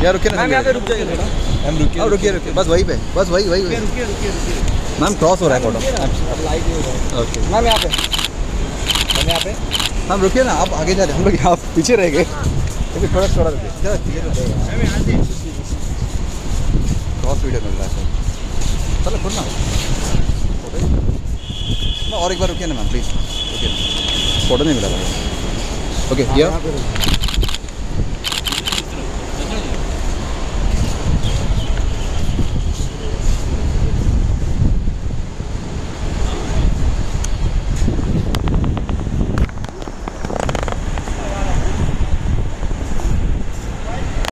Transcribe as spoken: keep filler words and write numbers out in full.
यार रुकिए ना मैम, यहाँ पे रुक जाइए थोड़ा। मैम रुकिए, अब रुकिए रुकिए, बस वहीं पे, बस वही वही वही रुकिए रुकिए रुकिए। मैम क्रॉस हो रहा है फोटो। लाइट ही हो रहा है। ओके मैम यहाँ पे, मैम यहाँ पे। मैम रुकिए ना, आप आगे जा रहे हैं, हम लोग यहाँ पीछे रह गए। लेकिन थोड़ा थोड़ा रुकिए, क्रॉस वीडियो मिल रहा है सर। चलो खुद ना और एक बार रुकिए ना मैम प्लीज़, रुकिए, फ़ोटो नहीं मिला था। ओके, हाँ, ये यहाँ पे रुकिए।